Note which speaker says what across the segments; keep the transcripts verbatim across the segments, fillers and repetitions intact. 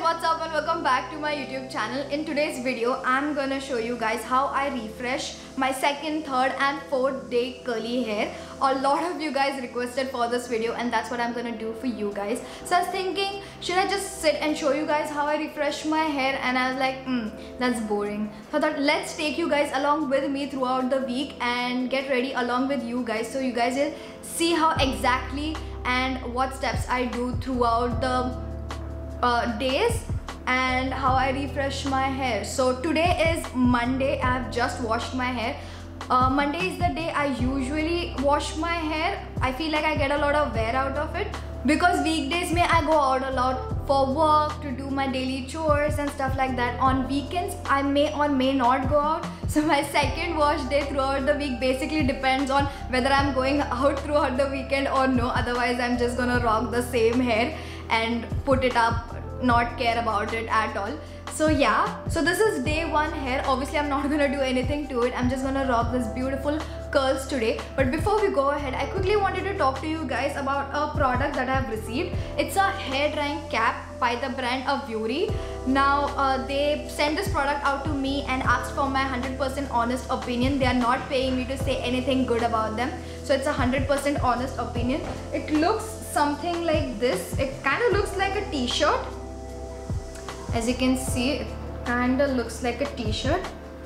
Speaker 1: what's up and welcome back to my YouTube channel. In today's video, I'm gonna show you guys how I refresh my second, third and fourth day curly hair. A lot of you guys requested for this video and that's what I'm gonna do for you guys. So I was thinking, should I just sit and show you guys how I refresh my hair? And I was like, hmm, that's boring. So I thought, let's take you guys along with me throughout the week and get ready along with you guys, so you guys will see how exactly and what steps I do throughout the uh, days and how I refresh my hair. So today is Monday. I have just washed my hair. Uh, Monday is the day I usually wash my hair. I feel like I get a lot of wear out of it because weekdays may I go out a lot for work, to do my daily chores and stuff like that. On weekends I may or may not go out. So my second wash day throughout the week basically depends on whether I'm going out throughout the weekend or no. Otherwise I'm just gonna rock the same hair and put it up, not care about it at all. So yeah, so this is day one hair. Obviously I'm not gonna do anything to it. I'm just gonna rock this beautiful curls today. But before we go ahead, I quickly wanted to talk to you guys about a product that I've received. It's a hair drying cap by the brand of Yuri. Now uh, they sent this product out to me and asked for my one hundred percent honest opinion. They are not paying me to say anything good about them, so it's a one hundred percent honest opinion. It looks something like this. It kind of looks like a t-shirt. As you can see, it kind of looks like a t-shirt,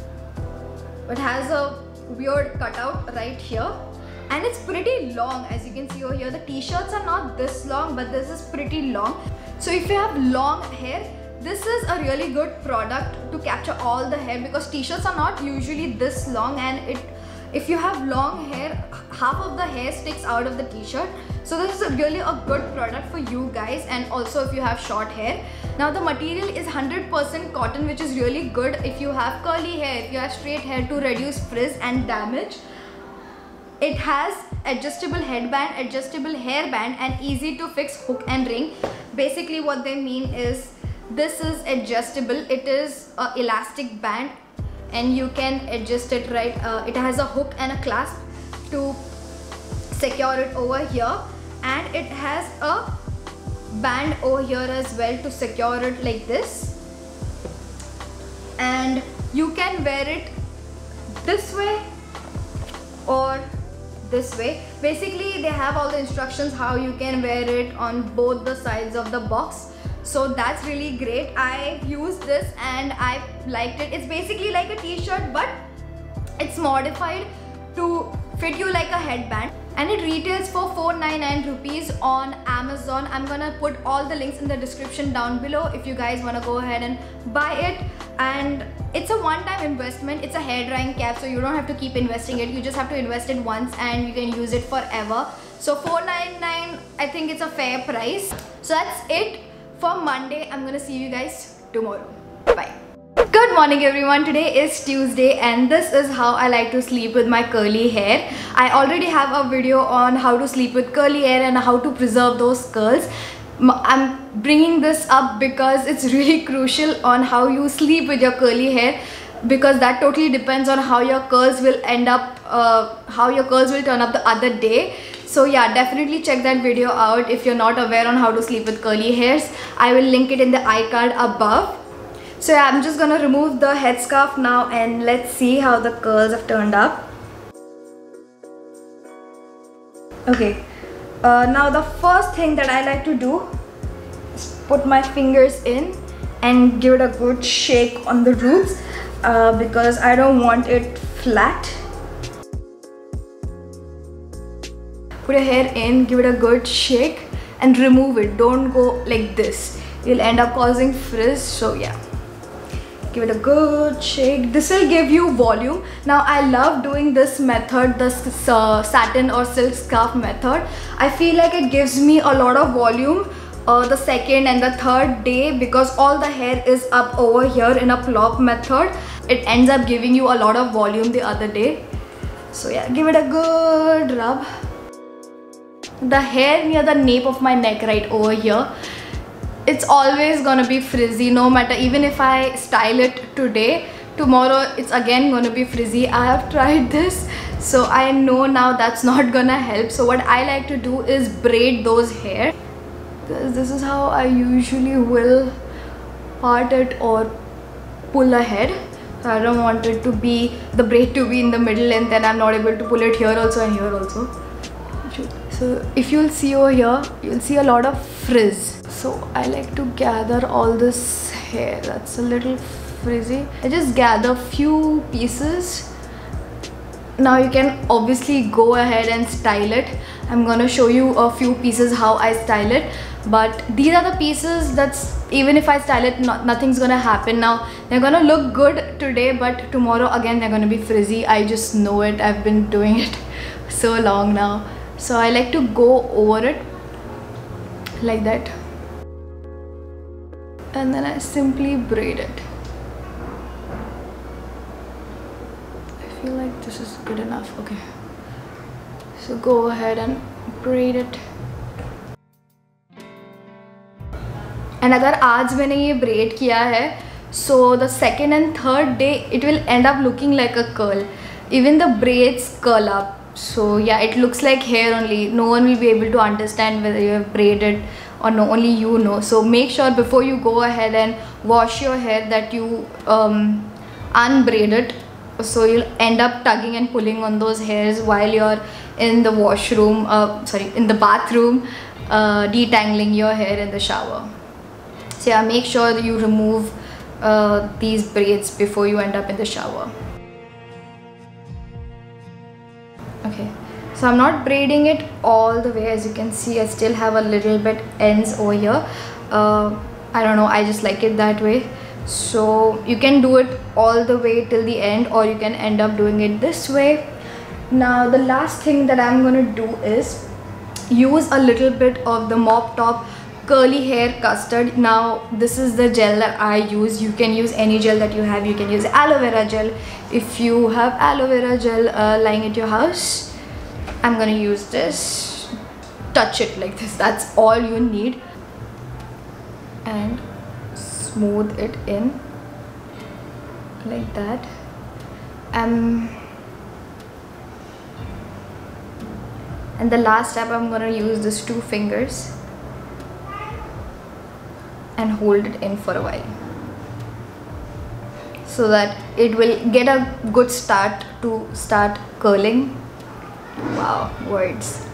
Speaker 1: but has a weird cutout right here, and it's pretty long. As you can see over here, the t-shirts are not this long, but this is pretty long. So if you have long hair, this is a really good product to capture all the hair, because t-shirts are not usually this long, and it if you have long hair, half of the hair sticks out of the t-shirt. So this is a really a good product for you guys, and also if you have short hair. Now the material is one hundred percent cotton, which is really good if you have curly hair, if you have straight hair, to reduce frizz and damage. It has adjustable headband, adjustable hairband and easy to fix hook and ring. Basically what they mean is this is adjustable. It is an elastic band and you can adjust it, right? Uh, it has a hook and a clasp to secure it over here, and it has a band over here as well to secure it like this, and you can wear it this way or this way. Basically they have all the instructions how you can wear it on both the sides of the box. So that's really great. I used this and I liked it. It's basically like a t-shirt, but it's modified to fit you like a headband, and it retails for four ninety-nine rupees on Amazon. I'm gonna put all the links in the description down below if you guys wanna go ahead and buy it. And it's a one-time investment. It's a hair drying cap, so you don't have to keep investing it. You just have to invest it once and you can use it forever. So four ninety-nine, I think it's a fair price. So that's it for Monday. I'm gonna see you guys tomorrow. Bye. Good morning everyone. Today is Tuesday and this is how I like to sleep with my curly hair. I already have a video on how to sleep with curly hair and how to preserve those curls. I'm bringing this up because it's really crucial on how you sleep with your curly hair, because that totally depends on how your curls will end up, uh, how your curls will turn up the other day. So yeah, definitely check that video out if you're not aware on how to sleep with curly hairs. I will link it in the iCard above. So yeah, I'm just gonna remove the headscarf now and let's see how the curls have turned up. Okay, uh, now the first thing that I like to do is put my fingers in and give it a good shake on the roots, uh, because I don't want it flat. Put your hair in, give it a good shake and remove it. Don't go like this. You'll end up causing frizz. So yeah, give it a good shake. This will give you volume. Now I love doing this method, the uh, satin or silk scarf method. I feel like it gives me a lot of volume uh, the second and the third day, because all the hair is up over here in a plop method. It ends up giving you a lot of volume the other day. So yeah, give it a good rub. The hair near the nape of my neck right over here, it's always gonna be frizzy. No matter, even if I style it today, tomorrow it's again gonna be frizzy. I have tried this, so I know now that's not gonna help. So what I like to do is braid those hair. This is how I usually will part it or pull ahead. So I don't want it to be, the braid to be in the middle, and then I'm not able to pull it here also and here also. So if you'll see over here, you'll see a lot of frizz. So I like to gather all this hair that's a little frizzy. I just gather few pieces. Now you can obviously go ahead and style it. I'm gonna show you a few pieces how I style it, but these are the pieces that's, even if I style it, not, nothing's gonna happen. Now they're gonna look good today, but tomorrow again they're gonna be frizzy. I just know it. I've been doing it so long now. So I like to go over it like that, and then I simply braid it. I feel like this is good enough. Okay, so go ahead and braid it. And अगर आज मैंने ये braid किया है, so the second and third day it will end up looking like a curl. Even the braids curl up. So yeah, it looks like hair only. No one will be able to understand whether you have braided or no, only you know. So make sure before you go ahead and wash your hair that you um, unbraid it. So you'll end up tugging and pulling on those hairs while you're in the washroom, uh, sorry, in the bathroom, uh, detangling your hair in the shower. So yeah, make sure that you remove uh, these braids before you end up in the shower. Okay, so I'm not braiding it all the way. As you can see, I still have a little bit ends over here. Uh, I don't know, I just like it that way. So you can do it all the way till the end, or you can end up doing it this way. Now the last thing that I'm going to do is use a little bit of the Mop Top curly hair custard. Now this is the gel that I use. You can use any gel that you have. You can use aloe vera gel if you have aloe vera gel uh, lying at your house. I'm gonna use this. Touch it like this, that's all you need, and smooth it in like that. Um, and the last step, I'm gonna use these two fingers and hold it in for a while so that it will get a good start to start curling. Wow, words.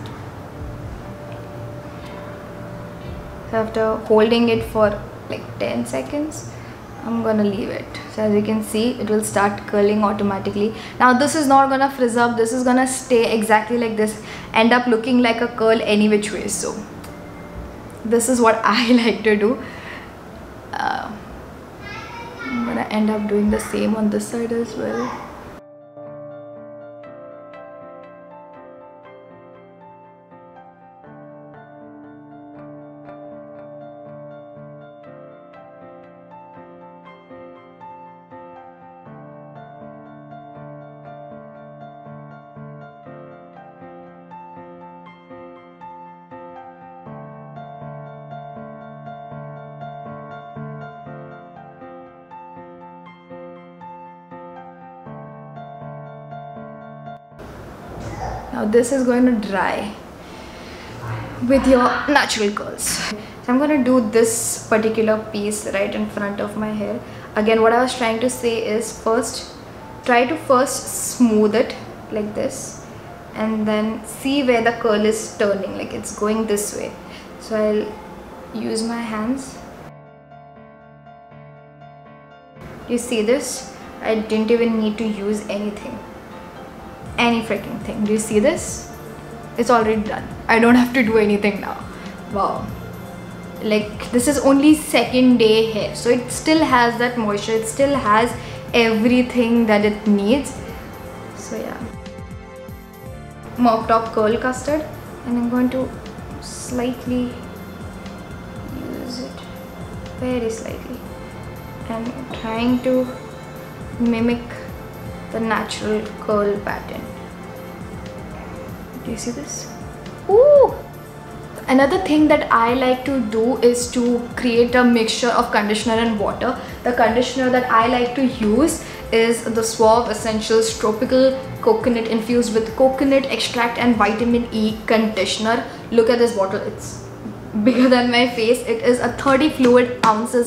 Speaker 1: After holding it for like ten seconds, I'm gonna leave it. So as you can see, it will start curling automatically. Now this is not gonna frizz up, this is gonna stay exactly like this, end up looking like a curl any which way. So this is what I like to do. uh, I'm gonna end up doing the same on this side as well. Now this is going to dry with your natural curls. So I'm going to do this particular piece right in front of my hair. Again, what I was trying to say is first, try to first smooth it like this, and then see where the curl is turning, like it's going this way. So I'll use my hands. You see this? I didn't even need to use anything. Any freaking thing. Do you see this? It's already done. I don't have to do anything now. Wow. Like this is only second day hair, so it still has that moisture, it still has everything that it needs. So yeah, Mop Top curl custard, and I'm going to slightly use it, very slightly, and trying to mimic the natural curl pattern. Do you see this? Ooh! Another thing that I like to do is to create a mixture of conditioner and water. The conditioner that I like to use is the Suave Essentials Tropical Coconut Infused with Coconut Extract and Vitamin E Conditioner. Look at this bottle, it's bigger than my face. It is a thirty fluid ounces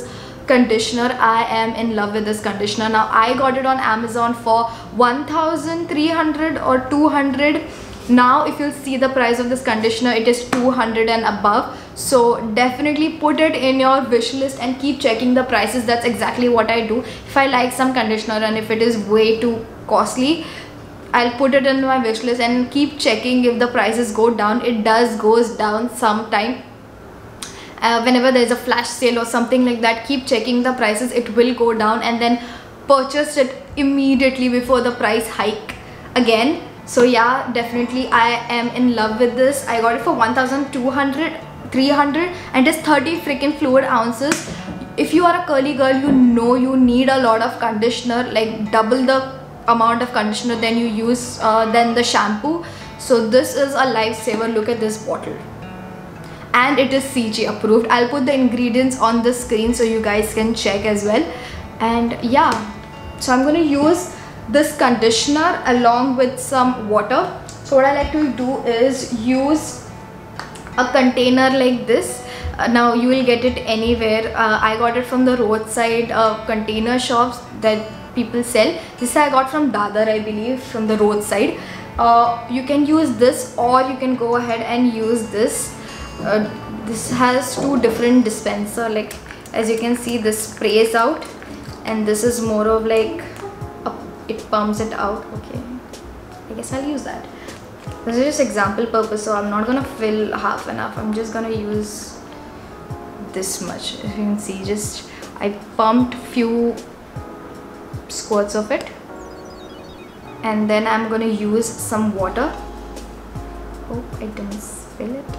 Speaker 1: conditioner. I am in love with this conditioner. Now I got it on Amazon for one thousand three hundred or two hundred. Now if you'll see the price of this conditioner, it is two hundred and above. So definitely put it in your wish list and keep checking the prices. That's exactly what I do. If I like some conditioner and if it is way too costly, I'll put it in my wish list and keep checking if the prices go down. It does goes down sometime. Uh, whenever there's a flash sale or something like that, keep checking the prices. It will go down, and then purchase it immediately before the price hike again. So yeah, definitely I am in love with this. I got it for one thousand two hundred, three hundred, and it's thirty freaking fluid ounces. If you are a curly girl, you know you need a lot of conditioner, like double the amount of conditioner than you use uh, than the shampoo. So this is a lifesaver. Look at this bottle, and it is C G approved. I'll put the ingredients on the screen so you guys can check as well. And yeah, so I'm going to use this conditioner along with some water. So what I like to do is use a container like this. Uh, now you will get it anywhere. uh, I got it from the roadside uh, container shops that people sell. This I got from Dadar, I believe, from the roadside. Uh, you can use this, or you can go ahead and use this. Uh, this has two different dispenser, like as you can see, this sprays out, and this is more of like a, it pumps it out. Okay, I guess I'll use that. This is just example purpose, so I'm not gonna fill half enough. I'm just gonna use this much. As you can see, just I pumped few squirts of it, and then I'm gonna use some water. Oh, I didn't spill it.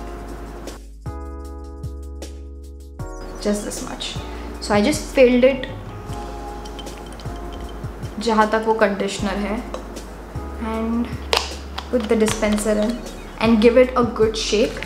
Speaker 1: Just this much. So I just filled it जहाँ तक वो conditioner है, and put the dispenser in and give it a good shake.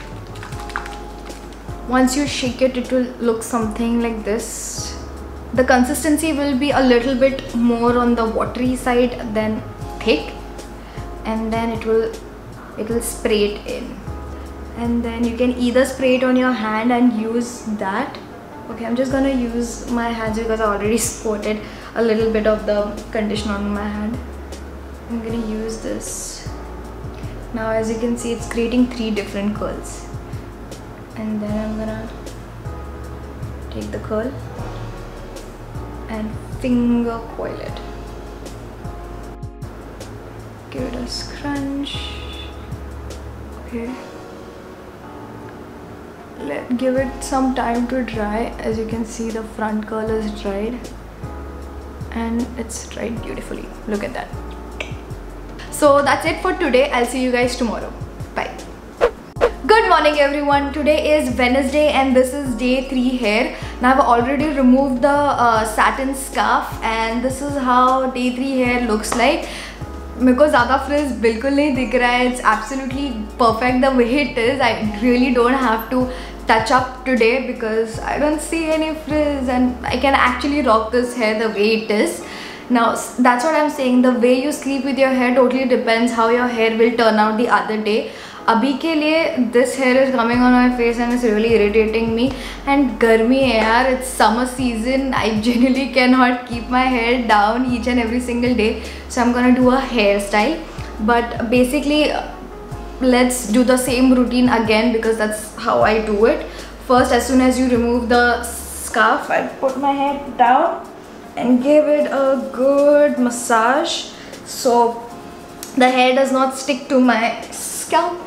Speaker 1: Once you shake it, it will look something like this. The consistency will be a little bit more on the watery side than thick, and then it will it will spray it in, and then you can either spray it on your hand and use that. Okay, I'm just gonna use my hands because I already squirted a little bit of the conditioner on my hand. I'm gonna use this. Now as you can see, it's creating three different curls, and then I'm gonna take the curl and finger coil it. Give it a scrunch. Okay. Let give it some time to dry. As you can see, the front curl is dried, and it's dried beautifully. Look at that. So that's it for today. I'll see you guys tomorrow. Bye. Good morning everyone. Today is Wednesday and this is day three hair. Now I've already removed the uh, satin scarf, and this is how day three hair looks like. मेरे को ज़्यादा fridge बिल्कुल नहीं दिख रहा है. It's absolutely perfect the way it is. I really don't have to touch up today because I don't see any frizz, and I can actually rock this hair the way it is. Now that's what I'm saying. The way you sleep with your hair totally depends how your hair will turn out the other day. अभी के लिए this hair is coming on my face and it's really irritating me. And गर्मी है यार, it's summer season. I generally cannot keep my hair down each and every single day, so I'm gonna do a hairstyle. But basically, let's do the same routine again because that's how I do it. First, as soon as you remove the scarf, I put my hair down and give it a good massage so the hair does not stick to my scalp.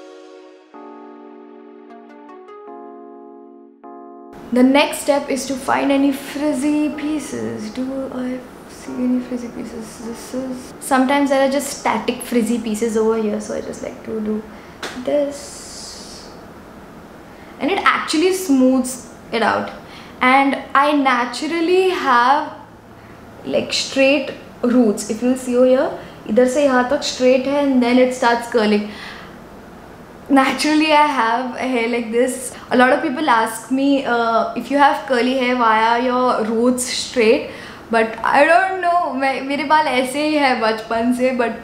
Speaker 1: The next step is to find any frizzy pieces. Do I see any frizzy pieces? This is sometimes there are just static frizzy pieces over here, so I just like to do this, and it actually smooths it out. And I naturally have like straight roots. If you see over here, इधर से यहाँ तक straight है, and then it starts curling. Naturally I have a hair like this. A lot of people ask me uh, if you have curly hair, why are your roots straight? But I don't know, मेरे बाल ऐसे ही है बचपन से. But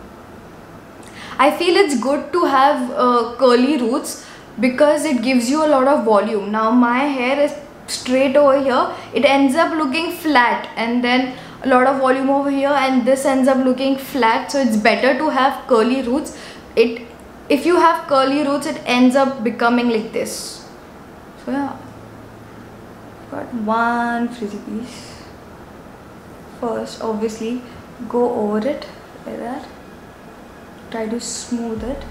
Speaker 1: I feel it's good to have uh, curly roots because it gives you a lot of volume. Now my hair is straight over here, it ends up looking flat, and then a lot of volume over here, and this ends up looking flat. So it's better to have curly roots. It if you have curly roots, it ends up becoming like this. So yeah, got one frizzy piece. First, obviously, go over it like that. Try to smooth it.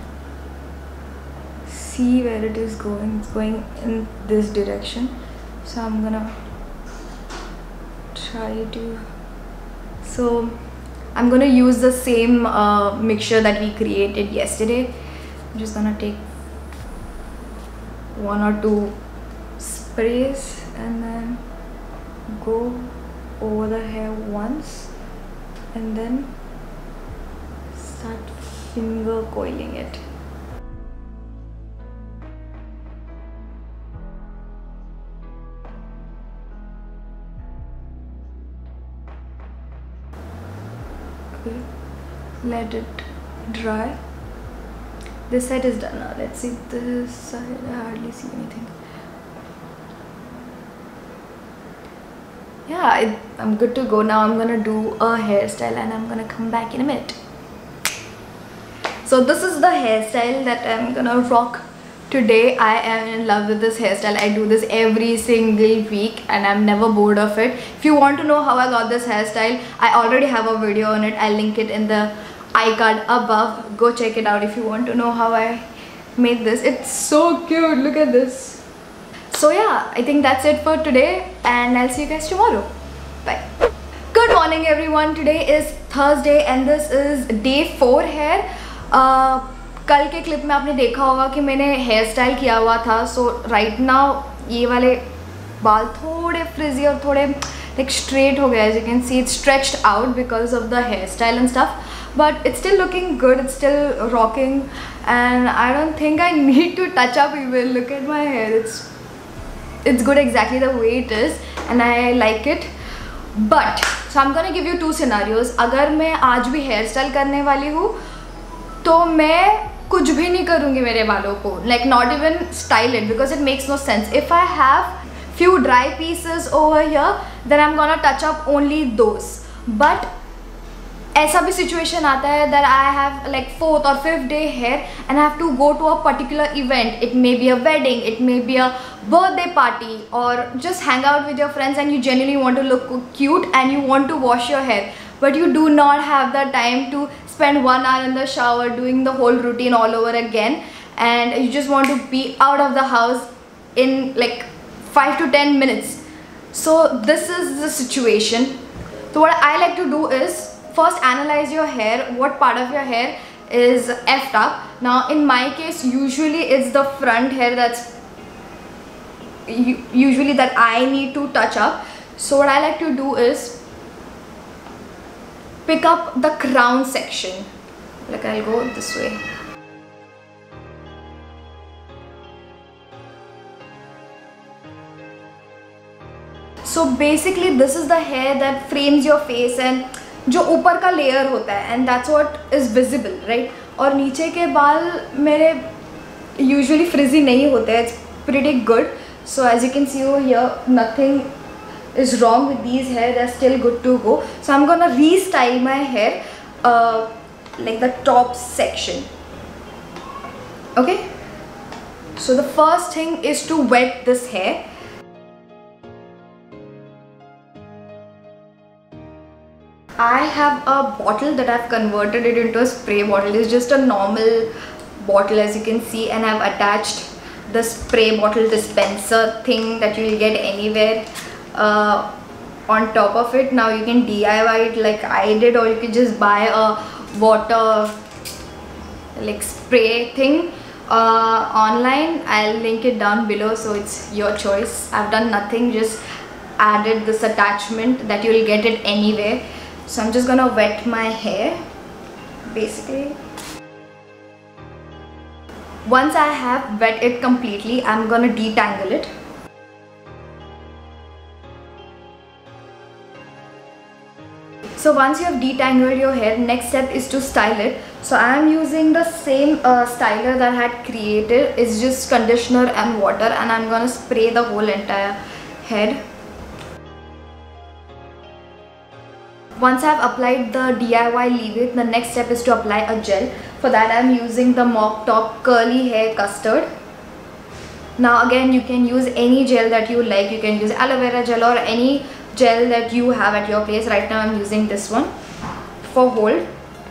Speaker 1: See where it is going. It's going in this direction. So I'm gonna try to. So I'm gonna use the same uh, mixture that we created yesterday. I'm just gonna take one or two sprays and then go over the hair once, and then start finger coiling it. Okay, let it dry. This side is done now. Let's see this side. I hardly see anything. Yeah, I, I'm good to go now. I'm gonna do a hairstyle and I'm gonna come back in a minute. So this is the hairstyle that I'm gonna rock today. I am in love with this hairstyle. I do this every single week and I'm never bored of it. If you want to know how I got this hairstyle, I already have a video on it. I'll link it in the iCard above. Go check it out if you want to know how I made this. It's so cute. Look at this. So yeah, I think that's it for today and I'll see you guys tomorrow. Bye. Good morning everyone. Today is Thursday and this is day four hair. Uh, कल के clip में आपने देखा होगा कि मैंने hair style किया हुआ था. सो राइट नाउ ये वाले बाल थोड़े फ्रिजी और थोड़े लाइक स्ट्रेट हो गया. As you can see it's stretched out because of the hair style and stuff, but it's still looking good. It's still rocking and I don't think I need to touch up even. Look at my hair. It's it's good exactly the way it is and I like it. But so I'm gonna give you two scenarios. अगर मैं आज भी hair style करने वाली हूँ तो मैं कुछ भी नहीं करूँगी मेरे बालों को, like not even style it because it makes no sense. If I have few dry pieces over here then I'm gonna touch up only those. But ऐसा भी situation आता है that I have like fourth or fifth day hair and I have to go to a particular event. It may be a wedding, it may be a birthday party or just hang out with your friends and you genuinely want to look cute and you want to wash your hair, but you do not have the time to spend one hour in the shower doing the whole routine all over again, and you just want to be out of the house in like five to ten minutes. So this is the situation. So what I like to do is first analyze your hair, what part of your hair is effed up. Now in my case usually it's the front hair that's usually that I need to touch up. So what I like to do is pick up the crown section. Like I'll go this way. So basically this is the hair that frames your face and जो ऊपर का layer होता है and that's what is visible, right? और नीचे के बाल मेरे usually frizzy नहीं होते हैं. It's pretty good. So as you can see over here, nothing is wrong with these hair. They're still good to go. So I'm gonna restyle my hair uh, like the top section. Okay. So the first thing is to wet this hair. I have a bottle that I've converted it into a spray bottle. It's just a normal bottle as you can see, and I've attached the spray bottle dispenser thing that you will get anywhere uh, on top of it. Now you can D I Y it like I did, or you can just buy a water like spray thing uh, online. I'll link it down below, so it's your choice. I've done nothing, just added this attachment that you will get it anywhere. So I'm just gonna wet my hair basically. Once I have wet it completely, I'm gonna detangle it. So once you have detangled your hair, next step is to style it. So I am using the same uh, styler that I had created. It's just conditioner and water, and I'm gonna spray the whole entire head. Once I've applied the D I Y leave-it, the next step is to apply a gel. For that I'm using the Mop Top Curly Hair Custard. Now again, you can use any gel that you like. You can use aloe vera gel or any gel that you have at your place. Right now I'm using this one for hold.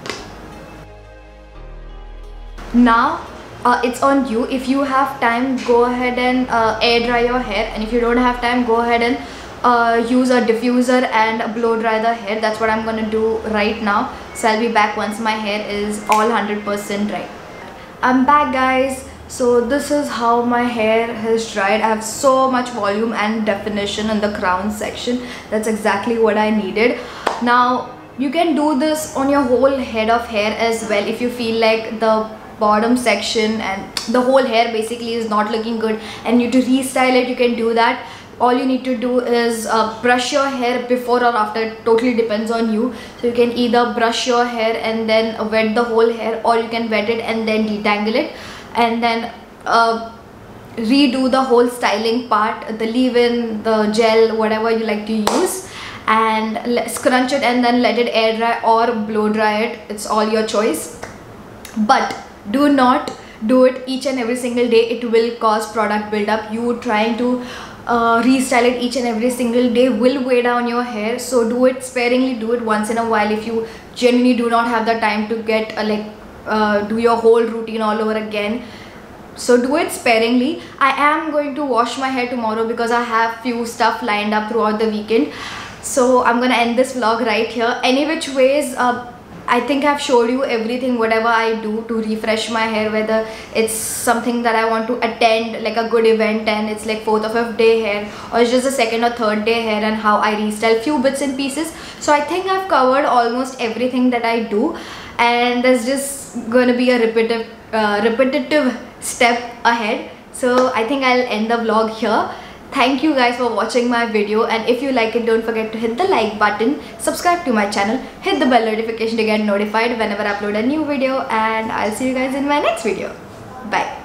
Speaker 1: Now uh, it's on you. If you have time, go ahead and uh, air dry your hair, and if you don't have time, go ahead and uh, use a diffuser and blow dry the hair. That's what I'm gonna do right now. So I'll be back once my hair is all one hundred percent dry. I'm back, guys. So this is how my hair has dried. I have so much volume and definition in the crown section. That's exactly what I needed. Now you can do this on your whole head of hair as well. If you feel like the bottom section and the whole hair basically is not looking good and you to restyle it, you can do that. All you need to do is uh, brush your hair before or after. It totally depends on you. So you can either brush your hair and then wet the whole hair, or you can wet it and then detangle it, and then uh, redo the whole styling part, the leave-in, the gel, whatever you like to use, and scrunch it and then let it air dry or blow dry it. It's all your choice, but do not do it each and every single day. It will cause product buildup. You trying to uh, restyle it each and every single day will weigh down your hair. So do it sparingly, do it once in a while. If you genuinely do not have the time to get uh, like uh, do your whole routine all over again, so do it sparingly. I am going to wash my hair tomorrow because I have few stuff lined up throughout the weekend. So I'm gonna end this vlog right here. Any which ways, uh, I think I've showed you everything, whatever I do to refresh my hair, whether it's something that I want to attend, like a good event and it's like fourth or fifth day hair, or it's just a second or third day hair, and how I restyle few bits and pieces. So I think I've covered almost everything that I do, and there's just gonna be a repetitive uh, repetitive step ahead. So I think I'll end the vlog here. Thank you guys for watching my video, and if you like it, don't forget to hit the like button, subscribe to my channel, hit the bell notification to get notified whenever I upload a new video, and I'll see you guys in my next video. Bye.